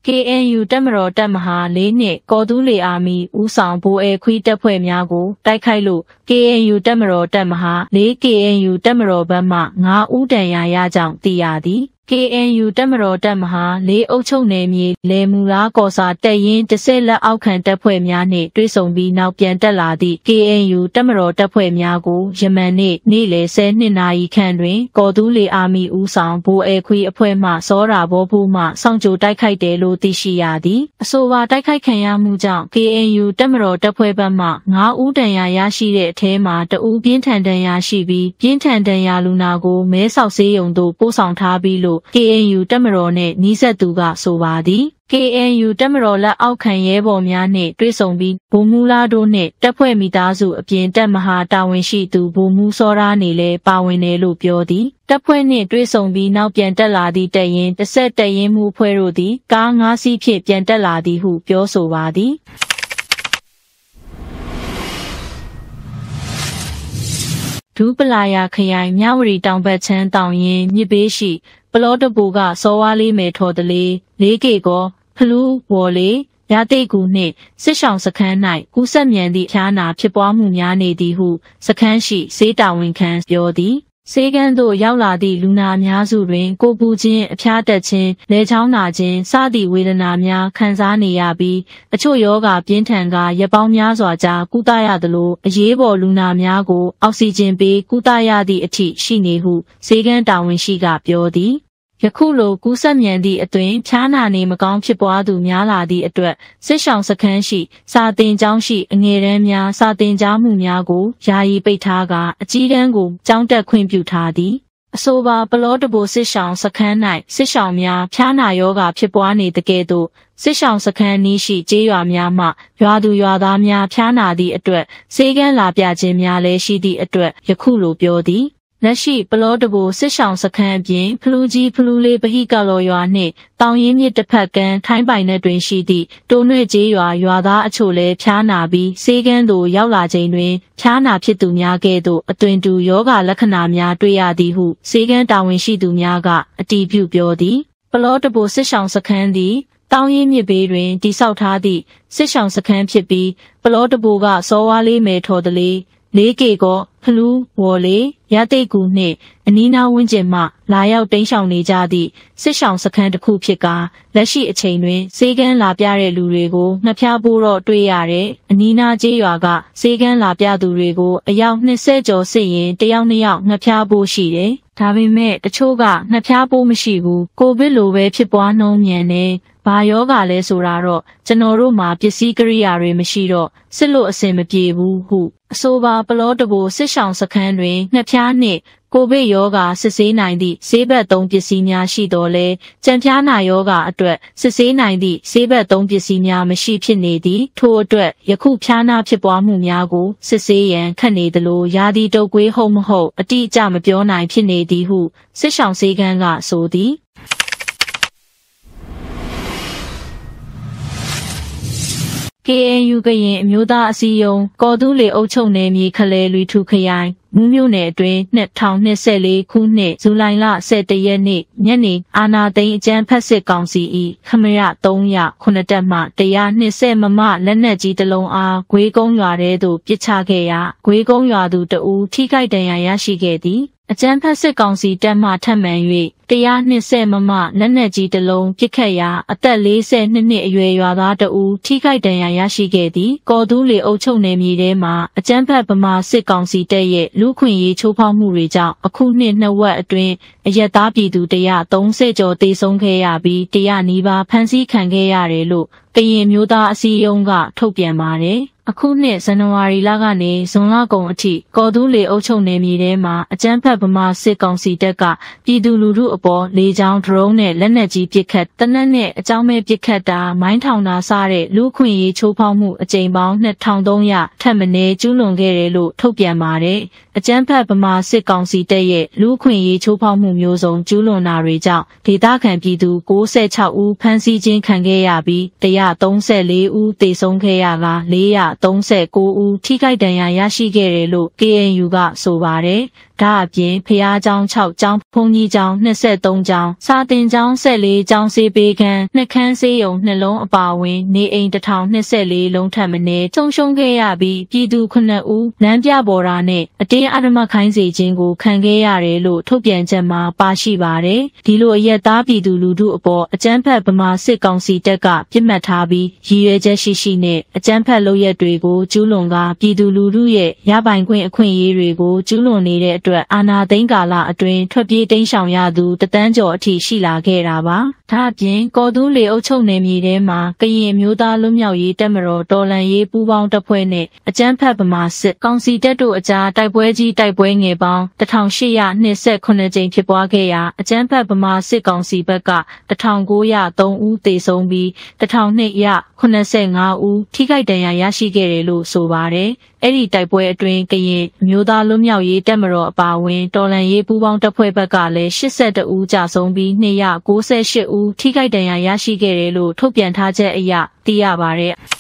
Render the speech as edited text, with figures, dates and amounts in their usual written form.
KNU တပ်မတော်တပ်မဟာ4နှစ်ကော်တူးလေအာမီဦးဆောင်ဗိုလ်ဧခွီးတပ်ဖွဲ့များကိုတိုက်ခိုက်လို့ KNU တပ်မတော်တပ်မဟာ4 KNU တပ်မတော်ဘက်မှ9ဦးတန်ရာရကြောင်းသိရသည်KNU တပ်မတော်တပ်မဟာ4အုပ်ချုပ်နယ်မြေလေမူလားကော်စာတပ်ရင်း10လက်အောက်ခံတပ်ဖွဲ့များနှင့်တွဲဆုံပြီးနောက်ပြန်တက်လာသည့် KNU တပ်မတော်တပ်ဖွဲ့များကိုယမန်နေ့နေ့လယ်12နာရီခန့်တွင်ကော်တူးလေအာမီဦးဆောင်ဗိုလ်ဧခွီးအဖွဲ့မှစောရာဘောဘူးမှစောင့်ကြိုတိုက်ခိုက်တယ်လို့သိရှိရသည်အဆိုပါတိုက်ခိုက်ခံရမှုကြောင့် KNU တပ်မတော်တပ်ဖွဲ့ဘက်မှ9ဦးတန်ရာရရှိတဲ့အထဲမှာတဦးပြင်းထန်ဒဏ်ရာရှိပြီးပြင်းထန်ဒဏ်ရာလူနာကိုမဲဆောက်ဆေးရုံသို့ပို့ဆောင်ထားပြီးလို့KNU တပ်မတော်နှင့်နီးစပ်သူကဆိုပါသည် KNU တပ်မတော်လက်အောက်ခံရဲဘော်များနှင့်တွဲဆုံပြီးဗိုလ်မှူးလားတို့နှင့်တပ်ဖွဲ့မိသားစုအပြင်တပ်မဟာတာဝန်ရှိသူဗိုလ်မှူးစောရာနေလည်းပါဝင်တယ်လို့ပြောသည်တပ်ဖွဲ့နှင့်တွဲဆုံပြီးနောက်ပြန်တက်လာသည့်တပ်ရင်း10တပ်ရင်းမှုဖွဲ့တို့သည်ကား9စီးဖြင့်ပြန်တက်လာသည်ဟုပြောဆိုပါသည်ဒူးပလာယာခရိုင်မြဝတီတောင်ဘက်ချမ်းတောင်ရင်မြစ်ဘေးရှိပလောတပူကစောဝါးလေးမယ်ထော်တလေး4Kကောဖလူးဝေါ်လေးရတိတ်ကူနှင့်စစ်ဆောင်စခန်း၌ကူးဆက်မြန်သည့်ဖျားနာဖြစ်ပွားမှုများနေသည်ဟုစခန်းရှိစေးတာဝန်ခံပြောသည်ဆေးကန်းသို့ရောက်လာသည့်လူနာအများစုတွင်ကိုပူခြင်းအဖျားတက်ခြင်းလဲချောင်းနာခြင်းစသည့်ဝေဒနာများခံစားနေရပြီးအချို့ယောဂပြင်းထန်ကရက်ပေါင်းများစွာကြာကုသရသလိုအရေးပေါ်လူနာများကိုအောက်ဆီဂျင်ပေးကုသရသည့်အထိရှိနေဟုဆေးကန်းတာဝန်ရှိကပြောသည်ယခုလိုကူးဆက်မြန်သည့်အတွင်ဖျားနာနေမကောင်းဖြစ်ပွားသူများလာသည့်အတွက်စစ်ဆောင်စခန်းရှိစာတင်ကျောင်းရှိအငယ်တန်းများစာတင်ကြားမှုများကိုယာယီပိတ်ထားကအကြီးတန်းကိုကျောင်းတက်ခွင့်ပြုထားသည်အဆိုပါပလောတဘိုစစ်ဆောင်စခန်း၌စစ်ဆောင်များဖျားနာယောဂဖြစ်ပွားနေတကယ်သို့စစ်ဆောင်စခန်းနီးရှိကျေးရွာများမှရွာသူရွာသားများဖျားနာသည့်အတွက်ဆေးကန်းလာပြခြင်းများလည်းရှိသည့်အတွက်ယခုလိုပြောသည်လက်ရှိပလောတဘိုစစ်ဆောင်စခန်းအပြင်ဖလူးကြီးဖလူးလေးပဟိကလော်ရွာနှင့်တောင်ရင်းမြစ်တစ်ဖက်ကမ်းထိုင်းပိုင်နယ်တွင်ရှိသည့်တိုးနှွေကျေးရွာရွာသားအချို့လည်းဖျားနာပြီးဆေးကန်းသို့ရောက်လာချိန်တွင်ဖျားနာဖြစ်သူများကဲ့သို့အသွင်တူယောဂလက္ခဏာများတွေ့ရသည်ဟုဆေးကန်းတာဝန်ရှိသူများကအတည်ပြုပြောသည်ပလောတဘိုစစ်ဆောင်စခန်းသည်တောင်ရင်းမြစ်ဘေးတွင်တည်ဆောက်ထားသည့်စစ်ဆောင်စခန်းဖြစ်ပြီးပလောတဘိုကစောဝါးလေးမယ်ထော်တလေး4Kကောဖလူးဝေါ်လေးရတိတ်ကူနှင့်အနီးနားဝန်းကျင်မှလာရောက်တိမ်းရှောင်နေကြသည့်စစ်ဆောင်စခန်းတစ်ခုဖြစ်ကာလက်ရှိအချိန်တွင်ဆေးကန်းလာပြတဲ့လူတွေကိုနှဖျားပိုးတော့တွေ့ရတဲ့အနီးနားကျေးရွာကဆေးကန်းလာပြသူတွေကိုအယောက်20ကျော်စစ်ရင်တယောက်2ယောက်နှဖျားပိုးရှိတယ်ဒါပေမဲ့တချို့ကနှဖျားပိုးမရှိဘူးကိုဗစ်လိုပဲဖြစ်ပွားနှုန်းမြန်နေဘာယောဂလဲဆိုတာတော့ကျွန်တော်တို့မှာပစ္စည်းကိရိယာတွေမရှိတော့စစ်လို့အဆင်မပြေဘူးဟုအဆိုပါပလောတဘိုစစ်ဆောင်စခန်းတွင်နှဖျားနှင့်ကိုဗစ်ယောဂစစ်ဆေးနိုင်သည့်ဆေးဘက်သုံးပစ္စည်းများရှိတော်လဲကြံဖျားနာယောဂအတွက်စစ်ဆေးနိုင်သည့်ဆေးဘက်သုံးပစ္စည်းများမရှိဖြစ်နေသည်ထို့အတွက်ယခုဖျားနာဖြစ်ပွားမှုများကိုစစ်ဆေးရန်ခက်နေသလိုယာဒီတုပ်ကွေးဟုတ်မဟုတ်အတိအကျမပြောနိုင်ဖြစ်နေသည်ဟုစစ်ဆောင်ဆေးကန်းကဆိုသည်KNU ကရင်အမျိုးသားအစည်းအရုံးကော်တူးလေအုပ်ချုပ်နယ်မြေခလဲလွီထူခရိုင်မူးမြို့နယ်အတွင်း2024ခုနှစ်ဇူလိုင်လ17ရက်နေ့ညနေအာနာသိန်းအကြမ်းဖက်စစ်ကောင်စီ၏ခမရ309တက်မှ120မမလက်နက်ကြီးတစ်လုံးအားဂွေးကုန်းရွာထဲသို့ပစ်ချခဲ့ရာဂွေးကုန်းရွာသူတဦးထိခိုက်ဒဏ်ရာရရှိခဲ့သည်အကြမ်းဖက်စစ်ကောင်စီတပ်မှထပ်မံ၍120မမလက်နက်ကြီးတစ်လုံးပစ်ခတ်ရာအသက်42နှစ်အရွယ်ရွာသားတဦးထိခိုက်ဒဏ်ရာရရှိခဲ့သည်ကော်တူးလေအုပ်ချုပ်နယ်မြေထဲမှာအကြမ်းဖက်ဗမာစစ်ကောင်စီတပ်ရဲ့လူခွင့်ရေးချိုးဖောက်မှုတွေကြောင့်အခုနှစ်2ဝက်အတွင်းအရက်သားပြည်သူ130ကျော်သေဆုံးခဲ့ရပြီး100နီးပါးဖမ်းဆီးခံခဲ့ရတယ်လို့ကရင်မျိုးသားအစည်းအရုံးကထုတ်ပြန်ပါတယ်အခုနှစ်ဇန်နဝါရီလကနေဇွန်လကုန်အထိကော်တူးလေအုပ်ချုပ်နယ်မြေထဲမှာအကြမ်းဖက်ဗမာစစ်ကောင်စီတပ်ကပြည်သူလူထုအပေါ်လေကြောင်းဒရုန်းနဲ့လက်နက်ကြီးပစ်ခတ်တနက်နဲ့အကြောင်းမဲ့ပစ်ခတ်တာမိုင်းထောင်တာစတဲ့လူခွင့်ရေးချိုးဖောက်မှုအကြိမ်ပေါင်း2300ထပ်မံကျူးလွန်ခဲ့တယ်လို့ထုတ်ပြန်ပါတယ်အကြမ်းဖက်ဗမာစစ်ကောင်စီတပ်ရဲ့လူခွင့်ရေးချိုးဖောက်မှုမျိုးစုံကျူးလွန်တာတွေကြောင့်ဒေသခံပြည်သူ96ဦးဖမ်းဆီးခြင်းခံခဲ့ရပြီး134ဦးသေဆုံးခဲ့ရက439ဦးထိခိုက်ဒဏ်ရာရရှိခဲ့တယ်လို့ KNU ကဆိုပါတယ်ဒါအပြင်ဖျားကျောင်း6ကျောင်းဘုံကြီးကျောင်း23ကျောင်းစာသင်ကျောင်း14ကျောင်းစေပေးခန်း2ခန်းစေးရုံ2လုံးအပါအဝင်နေအိမ်1024လုံးထပ်မံဆုံးရှုံးခဲ့ရပြီးပြည်သူ9ဦးလမ်းပြပေါ်တာနဲ့အတင်းအဓမ္မခိုင်းစေခြင်းကိုခံခဲ့ရတယ်လို့ထုတ်ပြန်ချက်မှာပါရှိပါတယ်။ဒီလိုအရက်သားပြည်သူလူထုအပေါ်အကြမ်းဖက်ဗမာစစ်ကောင်စီတပ်ကပြစ်မှတ်ထားပြီးရည်ရွယ်ချက်ရှိနဲ့အကြမ်းဖက်လုပ်ရက်တွေကိုကျူးလွန်ကပြည်သူလူထုရဲ့ရပိုင်ခွင့်အခွင့်အရေးတွေကိုကျူးလွန်နေတဲ့အတွက်အာဏာသိမ်းကာလအတွင်းထွက်ပြေးတိမ်းရှောင်ရသူတသန်းကျော်အထိရှိလာခဲ့တာပါ။ဒါအပြင်ကော်တူးလေအုပ်ချုပ်နယ်မြေထဲမှာကရင်မျိုးသားလွတ်မြောက်ရေးတပ်မတော်တော်လှန်ရေးပူးပေါင်းတပ်ဖွဲ့နဲ့အကြမ်းဖက်ဗမာစစ်ကောင်စီတပ်တို့အကြားတိုက်ပွဲကြီးတိုက်ပွဲငယ်ပေါင်း1828ကြိမ်ဖြစ်ပွားခဲ့ရာအကြမ်းဖက်ဗမာစစ်ကောင်စီဘက်က1903ဦးသေဆုံးပြီး1285ဦးထိခိုက်ဒဏ်ရာရရှိခဲ့တယ်လို့ဆိုပါတယ်။အဲ့ဒီတိုက်ပွဲအတွင်းကရင်မျိုးသားလွတ်မြောက်ရေးတပ်မတော်အပါအဝင်တော်လှန်ရေးပူးပေါင်းတပ်ဖွဲ့ဘက်ကလည်း82ဦးကြာဆုံးပြီး298ဦးထိခိုက်ဒဏ်ရာရရှိခဲ့တယ်လို့ထုတ်ပြန်ထားချက်အရသိရပါတယ်။